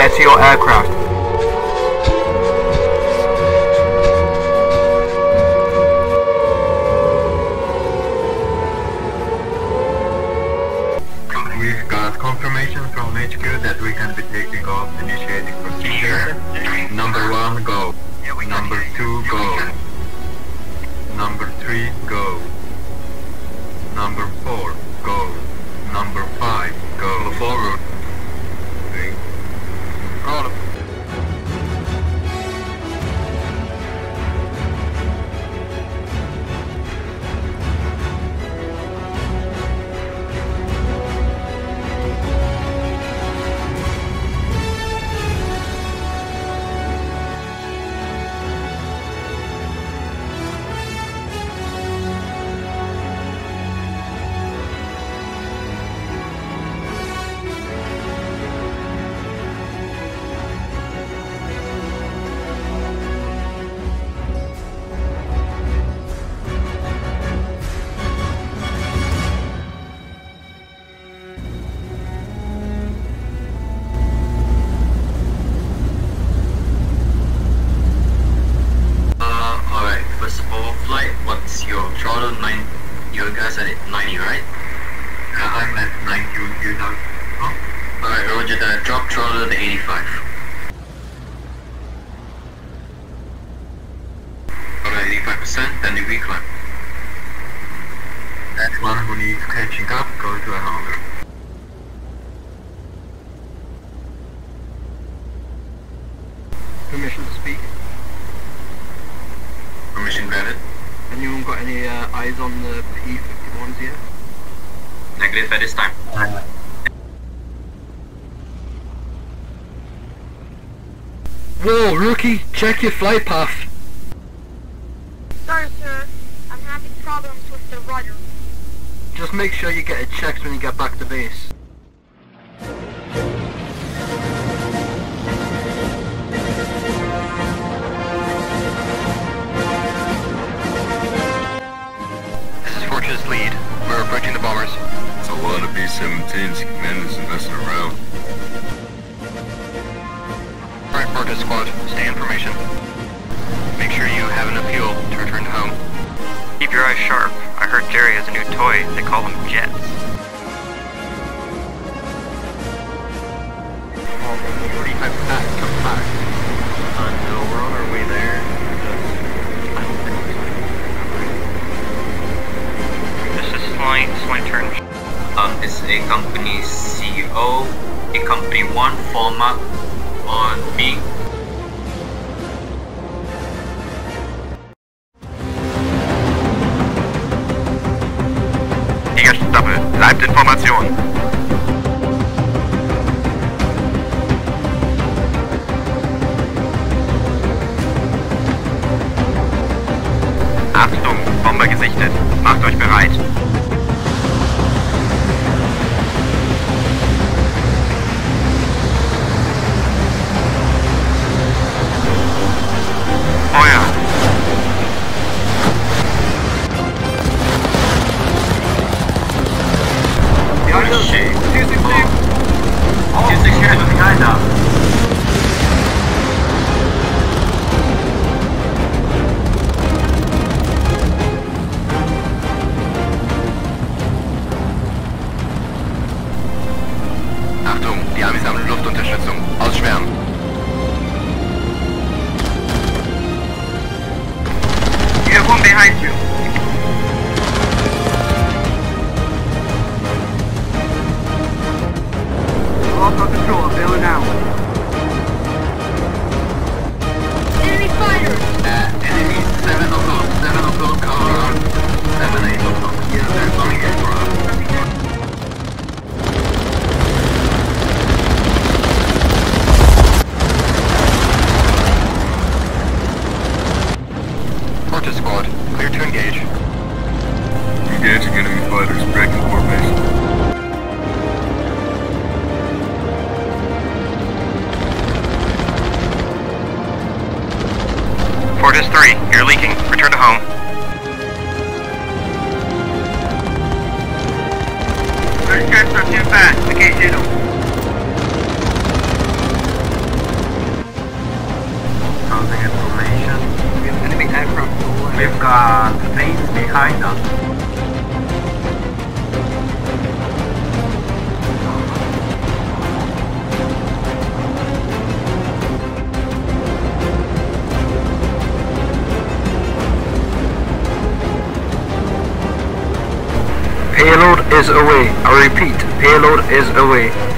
get to your aircraft. We've got confirmation from HQ that we can be taking off, initiating procedure. Number 1, go. Number 2, go. Number 3, go. Number 4, go. Number 5, go. Forward. Okay. Roll. What's your throttle? 9. You guys are at 90, right? I'm at 90. You know? Huh? Alright, roger that. Drop throttle to 85. Alright, 85%, then the recline. That one who needs catching up, go to a hangar. Permission to speak. Permission granted. Anyone got any eyes on the P-51s yet? Negative at this time. Whoa, rookie! Check your flight path! Sorry, sir. I'm having problems with the rudder. Just make sure you get it checked when you get back to base. Lead. We're approaching the bombers. It's a lot of B-17s. Commanders are messing around. Alright, Fortress Squad, stay in formation. Make sure you have enough fuel to return home. Keep your eyes sharp. I heard Jerry has a new toy. They call them jets. All 45 come back. No, we're on our way there. Slight turn. This is a company CEO, a company 1 format on me. Jägerstaffel, bleibt in Formation. Achtung, Bomber gesichtet. Macht euch bereit. Feuer! Behind us! 262! 262 behind us! Achtung, die Amis haben Luftunterstützung. Aussperren. You have one behind you. Lost on control, bailing out. Enemy fighters! Enemy 7 o'clock, 7 o'clock, around 7, 8 o'clock. Yeah, they're coming in for us. Fortress Squad, clear to engage. Engaging enemy fighters, breaking formation. Fortress 3, you're leaking. Return to home. First transfer too fast. I can't hit him. We've got planes behind us. Payload is away. I repeat, payload is away.